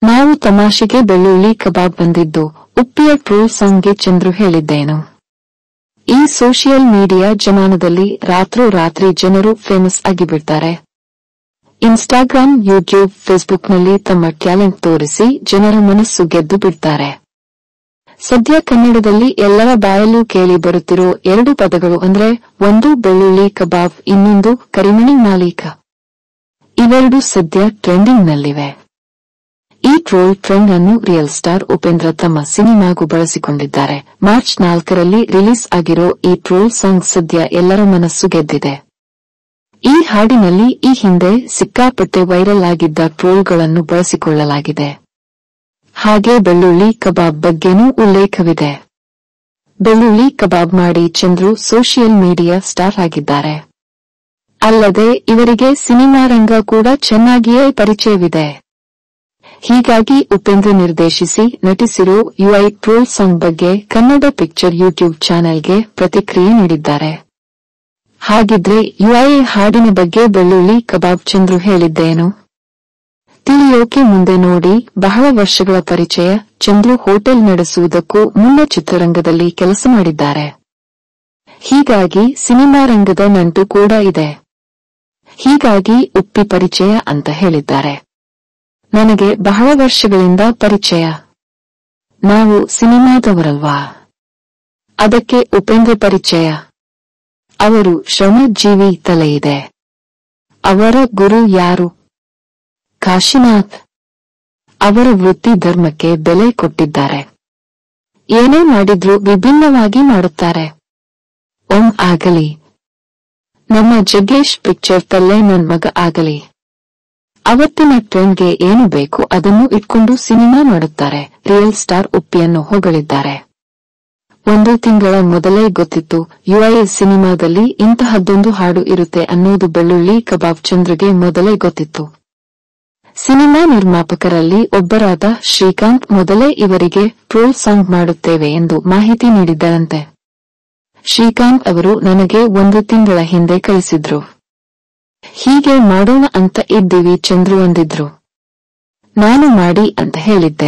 ನಾವು ತಮಾಷೆಗೆ ಬೆಳ್ಳುಳ್ಳಿ ಕಬಾಬ್ ಬಂದಿದ್ದು ಉಪ್ಪಿಯ ಟ್ರೋಲ್ ಸಾಂಗ್ಗೆ ಚಂದ್ರು ಹೇಳಿದ್ದೇನು? ಈ ಸೋಷಿಯಲ್ ಮೀಡಿಯಾ ಜಮಾನದಲ್ಲಿ ರಾತ್ರೋರಾತ್ರಿ ಜನರು ಫೇಮಸ್ ಆಗಿಬಿಡ್ತಾರೆ. ಇನ್ಸ್ಟಾಗ್ರಾಮ್, ಯೂಟ್ಯೂಬ್, ಫೇಸ್ಬುಕ್ನಲ್ಲಿ ತಮ್ಮ ಟ್ಯಾಲೆಂಟ್ ತೋರಿಸಿ ಜನರ ಮನಸ್ಸು ಗೆದ್ದು ಬಿಡ್ತಾರೆ. ಸದ್ಯ ಕನ್ನಡದಲ್ಲಿ ಎಲ್ಲರ ಬಾಯಲ್ಲೂ ಕೇಳಿ ಬರುತ್ತಿರೋ 2 ಪದಗಳು ಅಂದ್ರೆ ಒಂದು ಬೆಳ್ಳುಳ್ಳಿ ಕಬಾಬ್, ಇನ್ನೊಂದು ಕರಿಮಣಿ ಮಾಲೀಕ. ಇವೆರಡು ಸದ್ಯ ಟ್ರೆಂಡಿಂಗ್ನಲ್ಲಿವೆ. ಈ ಟ್ರೋಲ್ ಟ್ರೆಂಡ್ ಅನ್ನು ರಿಯಲ್ ಸ್ಟಾರ್ ಉಪೇಂದ್ರ ತಮ್ಮ ಸಿನಿಮಾಗೂ ಬಳಸಿಕೊಂಡಿದ್ದಾರೆ. ಮಾರ್ಚ್ 4ರಲ್ಲಿ ರಿಲೀಸ್ ಆಗಿರೋ ಈ ಟ್ರೋಲ್ ಸಾಂಗ್ ಸದ್ಯ ಎಲ್ಲರ ಮನಸ್ಸು ಗೆದ್ದಿದೆ. ಈ ಹಾಡಿನಲ್ಲಿ ಈ ಹಿಂದೆ ಸಿಕ್ಕಾಪಟ್ಟೆ ವೈರಲ್ ಆಗಿದ್ದ ಟ್ರೋಲ್ಗಳನ್ನು ಬಳಸಿಕೊಳ್ಳಲಾಗಿದೆ. ಹಾಗೆ ಬೆಳ್ಳುಳ್ಳಿ ಕಬಾಬ್ ಬಗ್ಗೆನೂ ಉಲ್ಲೇಖವಿದೆ. ಬೆಳ್ಳುಳ್ಳಿ ಕಬಾಬ್ ಮಾಡಿ ಚಂದ್ರು ಸೋಷಿಯಲ್ ಮೀಡಿಯಾ ಸ್ಟಾರ್ ಆಗಿದ್ದಾರೆ. ಅಲ್ಲದೆ ಇವರಿಗೆ ಸಿನಿಮಾ ರಂಗ ಕೂಡ ಚೆನ್ನಾಗಿಯೇ ಪರಿಚಯವಿದೆ. ಹೀಗಾಗಿ ಉಪೇಂದ್ರ ನಿರ್ದೇಶಿಸಿ ನಟಿಸಿರೋ ಯುಐ ಟ್ರೋಲ್ ಸಾಂಗ್ ಬಗ್ಗೆ ಕನ್ನಡ ಪಿಕ್ಚರ್ ಯೂಟ್ಯೂಬ್ ಚಾನೆಲ್ಗೆ ಪ್ರತಿಕ್ರಿಯೆ ನೀಡಿದ್ದಾರೆ. ಹಾಗಿದ್ರೆ ಯುಐ ಹಾಡಿನ ಬಗ್ಗೆ ಬೆಳ್ಳುಳ್ಳಿ ಕಬಾಬ್ ಚಂದ್ರು ಹೇಳಿದ್ದೇನು? ತಿಳಿಯೋಕೆ ಮುಂದೆ ನೋಡಿ. ಬಹಳ ವರ್ಷಗಳ ಪರಿಚಯ. ಚಂದ್ರು ಹೋಟೆಲ್ ನಡೆಸುವುದಕ್ಕೂ ಮುನ್ನ ಚಿತ್ರರಂಗದಲ್ಲಿ ಕೆಲಸ ಮಾಡಿದ್ದಾರೆ. ಹೀಗಾಗಿ ಸಿನಿಮಾ ರಂಗದ ನಂಟು ಕೂಡ ಇದೆ. ಹೀಗಾಗಿ ಉಪ್ಪಿ ಪರಿಚಯ ಅಂತ ಹೇಳಿದ್ದಾರೆ. ನನಗೆ ಬಹಳ ವರ್ಷಗಳಿಂದ ಪರಿಚಯ. ನಾವು ಸಿನಿಮಾದವರಲ್ವಾ, ಅದಕ್ಕೆ ಉಪೇಂದ್ರ ಪರಿಚಯ. ಅವರು ಶ್ರಮಜೀವಿ ತಲೆ ಇದೆ. ಅವರ ಗುರು ಯಾರು? ಕಾಶಿನಾಥ್. ಅವರ ವೃತ್ತಿ ಧರ್ಮಕ್ಕೆ ಬೆಲೆ ಕೊಟ್ಟಿದ್ದಾರೆ. ಏನೇ ಮಾಡಿದ್ರೂ ವಿಭಿನ್ನವಾಗಿ ಮಾಡುತ್ತಾರೆ. ಆಗಲಿ. ನಮ್ಮ ಜಗ್ಗೇಶ್ ಪಿಕ್ಚರ್ ತಲ್ಲೇ ನನ್ ಮಗ ಆಗಲಿ. ಅವತ್ತಿನ ಟ್ರೆಂಡ್ಗೆ ಏನು ಬೇಕು ಅದನ್ನು ಇಟ್ಕೊಂಡು ಸಿನಿಮಾ ಮಾಡುತ್ತಾರೆ. Real star ಉಪ್ಪಿಯನ್ನು ಹೊಗಳಿದ್ದಾರೆ. 1 ತಿಂಗಳ ಮೊದಲೇ ಗೊತ್ತಿತ್ತು ಯುಐ ಸಿನಿಮಾದಲ್ಲಿ ಇಂತಹದ್ದೊಂದು ಹಾಡು ಇರುತ್ತೆ ಅನ್ನೋದು. ಬೆಳ್ಳುಳ್ಳಿ ಕಬಾಬ್ ಚಂದ್ರುಗೆ ಮೊದಲೇ ಗೊತ್ತಿತ್ತು. ಸಿನಿಮಾ ನಿರ್ಮಾಪಕರಲ್ಲಿ ಒಬ್ಬರಾದ ಶ್ರೀಕಾಂತ್ ಮೊದಲೇ ಇವರಿಗೆ ಟ್ರೋಲ್ ಸಾಂಗ್ ಮಾಡುತ್ತೇವೆ ಎಂದು ಮಾಹಿತಿ ನೀಡಿದ್ದರಂತೆ. ಶ್ರೀಕಾಂತ್ ಅವರು ನನಗೆ 1 ತಿಂಗಳ ಹಿಂದೆ ಕಳಿಸಿದ್ರು. ಹೀಗೆ ಮಾಡೋಣ ಅಂತ ಇದ್ದೀವಿ ಚಂದ್ರು ಅಂದಿದ್ರು. ನಾನು ಮಾಡಿ ಅಂತ ಹೇಳಿದ್ದೆ.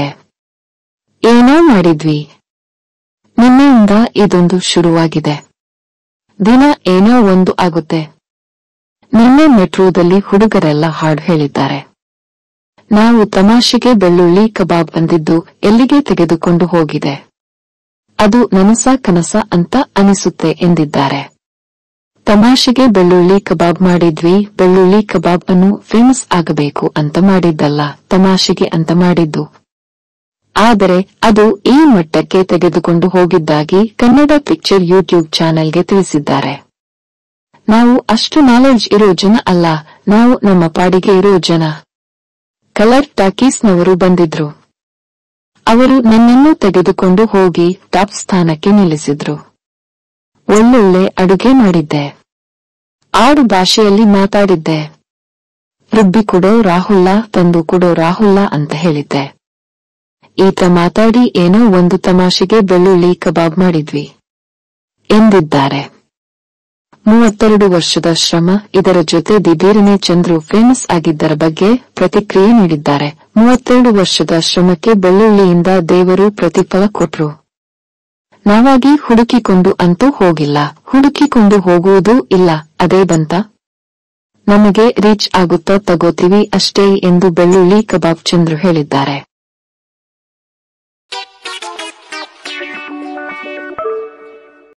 ಏನೋ ಮಾಡಿದ್ವಿ. ನಿನ್ನೆಯಿಂದ ಇದೊಂದು ಶುರುವಾಗಿದೆ. ದಿನ ಏನೋ ಒಂದು ಆಗುತ್ತೆ. ನಿನ್ನೆ ಮೆಟ್ರೋದಲ್ಲಿ ಹುಡುಗರೆಲ್ಲ ಹಾಡು ಹೇಳಿದ್ದಾರೆ. ನಾವು ತಮಾಷೆಗೆ ಬೆಳ್ಳುಳ್ಳಿ ಕಬಾಬ್ ಅಂದಿದ್ದು ಎಲ್ಲಿಗೆ ತೆಗೆದುಕೊಂಡು ಹೋಗಿದೆ. ಅದು ನನಸ ಕನಸ ಅಂತ ಅನಿಸುತ್ತೆ ಎಂದಿದ್ದಾರೆ. ತಮಾಷೆಗೆ ಬೆಳ್ಳುಳ್ಳಿ ಕಬಾಬ್ ಮಾಡಿದ್ವಿ. ಬೆಳ್ಳುಳ್ಳಿ ಕಬಾಬ್ ಅನ್ನು ಫೇಮಸ್ ಆಗಬೇಕು ಅಂತ ಮಾಡಿದ್ದಲ್ಲ, ತಮಾಷೆಗೆ ಅಂತ ಮಾಡಿದ್ದು. ಆದರೆ ಅದು ಈ ಮಟ್ಟಕ್ಕೆ ತೆಗೆದುಕೊಂಡು ಹೋಗಿದ್ದಾಗಿ ಕನ್ನಡ ಪಿಕ್ಚರ್ ಯೂಟ್ಯೂಬ್ ಚಾನೆಲ್ಗೆ ತಿಳಿಸಿದ್ದಾರೆ. ನಾವು ಅಷ್ಟು ನಾಲೆಡ್ಜ್ ಇರೋ ಜನ ಅಲ್ಲ, ನಾವು ನಮ್ಮ ಪಾಡಿಗೆ ಇರೋ ಜನ. ಕಲರ್ ಟಾಕೀಸ್ನವರು ಬಂದಿದ್ರು. ಅವರು ನನ್ನನ್ನು ತೆಗೆದುಕೊಂಡು ಹೋಗಿ ಟಾಪ್ ಸ್ಥಾನಕ್ಕೆ ನಿಲ್ಲಿಸಿದ್ರು. ಒಳ್ಳೊಳ್ಳೆ ಅಡುಗೆ ಮಾಡಿದ್ದೆ. ಆಡು ಭಾಷೆಯಲ್ಲಿ ಮಾತಾಡಿದ್ದೆ. ರುಬ್ಬಿ ಕೊಡೋ ರಾಹುಲ್ಲ, ತಂದು ಕೊಡೋ ರಾಹುಲ್ಲ ಅಂತ ಹೇಳಿದ್ದೆ. ಈತ ಮಾತಾಡಿ ಏನೋ ಒಂದು ತಮಾಷೆಗೆ ಬೆಳ್ಳುಳ್ಳಿ ಕಬಾಬ್ ಮಾಡಿದ್ವಿ ಎಂದಿದ್ದಾರೆ. 32 ವರ್ಷದ ಶ್ರಮ. ಇದರ ಜೊತೆ ದಿಢೀರನೆ ಚಂದ್ರು ಫೇಮಸ್ ಆಗಿದ್ದರ ಬಗ್ಗೆ ಪ್ರತಿಕ್ರಿಯೆ ನೀಡಿದ್ದಾರೆ. 32 ವರ್ಷದ ಶ್ರಮಕ್ಕೆ ಬೆಳ್ಳುಳ್ಳಿಯಿಂದ ದೇವರು ಪ್ರತಿಫಲ ಕೊಟ್ರು. ನಾವಾಗಿ ಹುಡುಕಿಕೊಂಡು ಅಂತೂ ಹೋಗಿಲ್ಲ, ಹುಡುಕಿಕೊಂಡು ಹೋಗುವುದೂ ಇಲ್ಲ, ಅದೇ ಬಂತ. ನಮಗೆ ರೀಚ್ ಆಗುತ್ತಾ ತಗೋತೀವಿ ಅಷ್ಟೇ ಎಂದು ಬೆಳ್ಳುಳ್ಳಿ ಕಬಾಬ್ ಚಂದ್ರು ಹೇಳಿದ್ದಾರೆ.